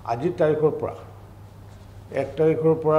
আজিৰ তাৰিখৰ পৰা 1 তাৰিখৰ পৰা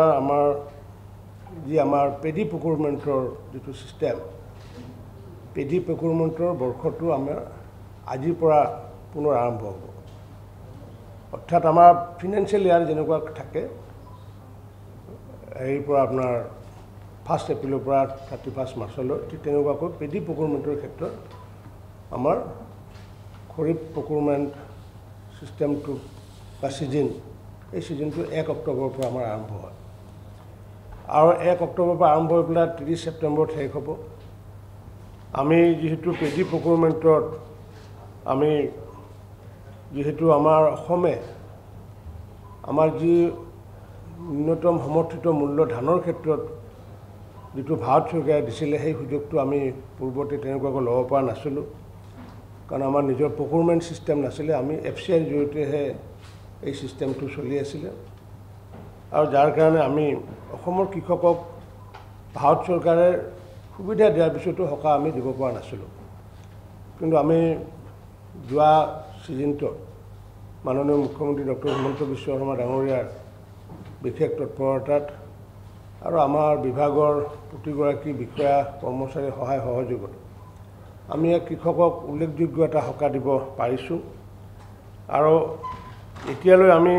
আমাৰ পেডি প্ৰকিউৰমেণ্টৰ যিটো ছিষ্টেম পেডি প্ৰকিউৰমেণ্টৰ বৰ্ষটো আমাৰ আজিৰ পৰা পুনৰ আৰম্ভ হ'ব অৰ্থাৎ আমাৰ ফিনান্সিয়েল ইয়াৰ যেনেকুৱা থাকে হেৰিৰ পৰা আপোনাৰ 1 এপ্ৰিলৰ পৰা 31 মাৰ্চলৈ ঠিক তেনেকুৱাকৈ পেডি প্ৰকিউৰমেণ্টৰ ক্ষেত্ৰত আমাৰ খৰিফ প্ৰকিউৰমেণ্ট ছিষ্টেমটো বা ছিজন এই ছিজনটো 1 অক্টোবৰৰ পৰা আমাৰ আৰম্ভ হয় আৰু 1 অক্টোবৰৰ পৰা আৰম্ভ হৈ পেলাই 30 ছেপ্টেম্বৰত শেষ হ'ব আমি যিহেতু পেডি প্ৰকিউৰমেণ্টত আমি যিহেতু আমাৰ অসমে আমাৰ যি ন্যূনতম সমৰ্থিত মূল্য ধানৰ ক্ষেত্ৰত যিটো ভাৰত চৰকাৰে দিছিলে সেই সুযোগটো আমি পূৰ্বতে তেনেকুৱাকৈ ল'ব পৰা নাছিলোঁ কাৰণ আমাৰ নিজৰ প্ৰকিউৰমেণ্ট ছিষ্টেম নাছিলে আমি FCIৰ জৰিয়তেহে এই ছিষ্টেমটো চলি আছিলে আৰু যাৰ কাৰণে আমি অসমৰ কৃষকক ভাৰত চৰকাৰে সুবিধা দিয়াৰ পিছতো সকাহ আমি দিব পৰা নাছিলোঁ কিন্তু আমি যোৱা ছিজনটোত মাননীয় মুখ্যমন্ত্ৰী ডক্টৰ হিমন্ত বিশ্ব শৰ্মা ডাঙৰীয়াৰ বিশেষ তৎপৰতাত আৰু আমাৰ বিভাগৰ প্ৰতিগৰাকী বিষয়া কৰ্মচাৰীৰ সহায় সহযোগত আমি কৃষকক উল্লেখযোগ্য এটা সকাহ দিব পাৰিছোঁ আৰু এতিয়ালৈ আমি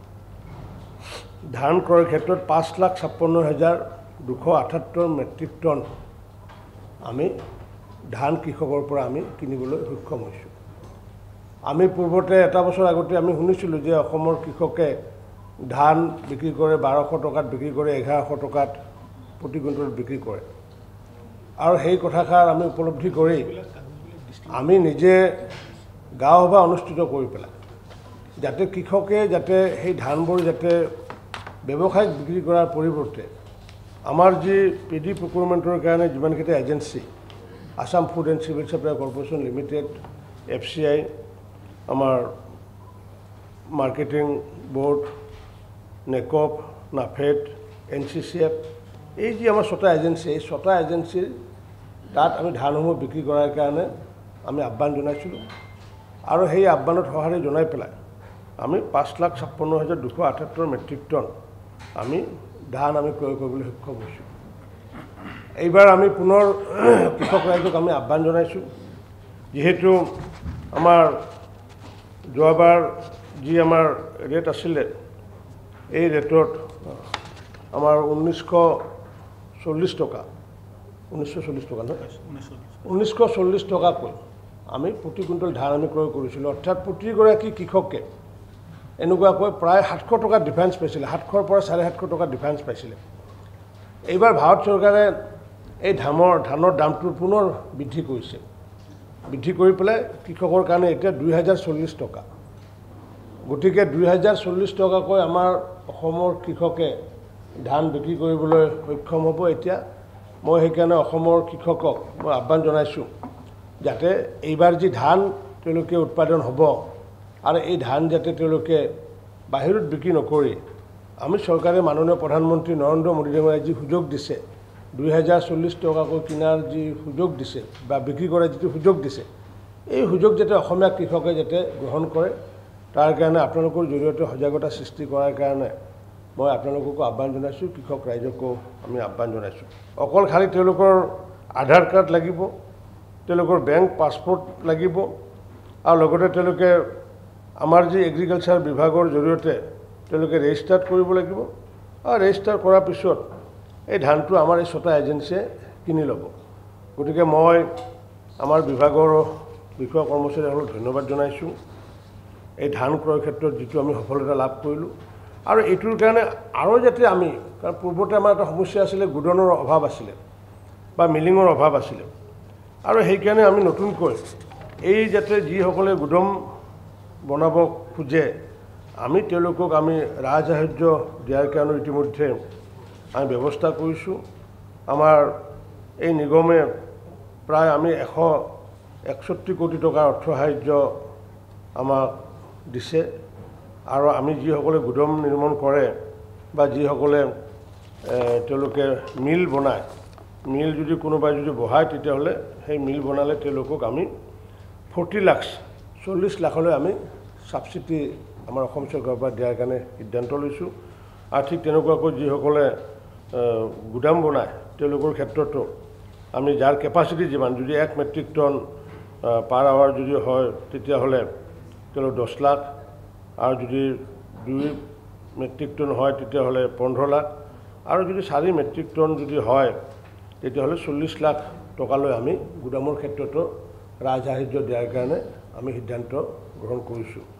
ধান ক্ৰয়ৰ ক্ষেত্ৰত 5,56,278 মেট্ৰিক টন আমি ধান কৃষকৰ পৰা আমি কিনিবলৈ সক্ষম হৈছোঁ আমি পূৰ্বতে এটা বছৰ আগতে আমি শুনিছিলোঁ যে অসমৰ কৃষকে ধান বিক্ৰী কৰে 1200 টকাত বিক্ৰী কৰে 1100 টকাত প্ৰতি কুইণ্টলত বিক্ৰী কৰে আৰু সেই কথাষাৰ আমি উপলব্ধি কৰি আমি নিজে গাঁও সভা অনুষ্ঠিত কৰি পেলাই যাতে কৃষকে যাতে সেই ধানবোৰ যাতে ব্যৱসায়িক বিক্ৰী কৰাৰ পৰিৱৰ্তে আমাৰ যি পেডি প্ৰকিউৰমেণ্টৰ কাৰণে যিমানকেইটা agency Assam food and civil supply corporation limited FCI আমাৰ মাৰ্কেটিং বোৰ্ড নেকপ নাফেড NCCF এই যি আমাৰ 6টা এজেঞ্চি এই 6টা এজেঞ্চিৰ তাত আমি ধানসমূহ বিক্ৰী কৰাৰ কাৰণে আমি আহ্বান জনাইছিলোঁ আৰু সেই আহ্বানত সঁহাৰি জনাই পেলাই আমি 5,56,278 মেট্ৰিক টন আমি ধান আমি ক্ৰয় কৰিবলৈ সক্ষম হৈছোঁ এইবাৰ আমি পুনৰ কৃষক ৰাইজক আমি আহ্বান জনাইছোঁ যিহেতু আমাৰ যোৱাবাৰ যি আমাৰ ৰেট আছিলে এই ৰেটত আমাৰ 1940 টকা 1940 টকা নহয় 1940 টকাকৈ আমি প্ৰতি কুইণ্টল ধান আমি ক্ৰয় কৰিছিলোঁ অৰ্থাৎ প্ৰতিগৰাকী কৃষকে এনেকুৱাকৈ প্ৰায় 700 টকা ডিফাৰেঞ্চ পাইছিলে 700ৰ পৰা 750 টকা ডিফাৰেঞ্চ পাইছিলে এইবাৰ ভাৰত চৰকাৰে এই ধানৰ দামটো পুনৰ বৃদ্ধি কৰিছে বৃদ্ধি কৰি পেলাই কৃষকৰ কাৰণে এতিয়া 2040 টকা গতিকে 2040 টকাকৈ আমাৰ অসমৰ কৃষকে ধান বিক্ৰী কৰিবলৈ সক্ষম হ'ব এতিয়া মই সেইকাৰণে অসমৰ কৃষকক মই আহ্বান জনাইছোঁ যাতে এইবাৰ যি ধান তেওঁলোকে উৎপাদন হ'ব আৰু এই ধান যাতে তেওঁলোকে বাহিৰত বিক্ৰী নকৰি আমি চৰকাৰে মাননীয় প্ৰধানমন্ত্ৰী নৰেন্দ্ৰ মোদী ডাঙৰীয়াই যি সুযোগ দিছে 2040 টকাকৈ কিনাৰ যি সুযোগ দিছে বা বিক্ৰী কৰাৰ যিটো সুযোগ দিছে এই সুযোগ যাতে অসমীয়া কৃষকে যাতে গ্ৰহণ কৰে তাৰ কাৰণে আপোনালোকৰ জৰিয়তে সজাগতা সৃষ্টি কৰাৰ কাৰণে মই আপোনালোককো আহ্বান জনাইছোঁ কৃষক ৰাইজকো আমি আহ্বান জনাইছোঁ অকল খালি তেওঁলোকৰ আধাৰ কাৰ্ড লাগিব তেওঁলোকৰ বেংক পাছপৰ্ট লাগিব আৰু লগতে তেওঁলোকে আমাৰ যি এগ্ৰিকালচাৰ বিভাগৰ জৰিয়তে তেওঁলোকে ৰেজিষ্টাৰ্ড কৰিব লাগিব আৰু ৰেজিষ্টাৰ কৰাৰ পিছত এই ধানটো আমাৰ এই 6টা এজেঞ্চিয়ে কিনি ল'ব গতিকে মই আমাৰ বিভাগৰ বিষয়া কৰ্মচাৰীসকলক ধন্যবাদ জনাইছোঁ এই ধান ক্ৰয়ৰ ক্ষেত্ৰত যিটো আমি সফলতা লাভ কৰিলোঁ আৰু এইটোৰ কাৰণে আৰু যাতে আমি কাৰণ পূৰ্বতে আমাৰ এটা সমস্যা আছিলে গুডনৰ অভাৱ আছিলে বা মিলিঙৰ অভাৱ আছিলে আৰু সেইকাৰণে আমি নতুনকৈ এই যাতে যিসকলে গুদাম বনাব খোজে আমি তেওঁলোকক আমি ৰাজসাহায্য দিয়াৰ কাৰণে ইতিমধ্যে আমি ব্যৱস্থা কৰিছোঁ আমাৰ এই নিগমে প্ৰায় আমি 161 কোটি টকাৰ অৰ্থ সাহায্য আমাক দিছে আৰু আমি যিসকলে গুদাম নিৰ্মাণ কৰে বা যিসকলে তেওঁলোকে মিল বনায় মিল যদি কোনোবাই যদি বহায় তেতিয়াহ'লে সেই মিল বনালে তেওঁলোকক আমি 40 লাখ 40 লাখলৈ আমি সাবসিডি আমাৰ অসম চৰকাৰৰ পৰা দিয়াৰ কাৰণে সিদ্ধান্ত লৈছোঁ আৰু ঠিক তেনেকুৱাকৈ যিসকলে গুদাম বনায় তেওঁলোকৰ ক্ষেত্ৰতো আমি যাৰ কেপাচিটি যিমান যদি 1 মেট্ৰিক টন পাৰ আৱাৰ যদি হয় তেতিয়াহ'লে তেওঁলোক 10 লাখ আৰু যদি 2 মেট্ৰিক টন হয় তেতিয়াহ'লে 15 লাখ আৰু যদি 4 মেট্ৰিক টন যদি হয় তেতিয়াহ'লে 40 লাখ টকালৈ আমি গুদামৰ ক্ষেত্ৰতো ৰাজসাহাৰ্য দিয়াৰ কাৰণে আমি সিদ্ধান্ত গ্ৰহণ কৰিছোঁ।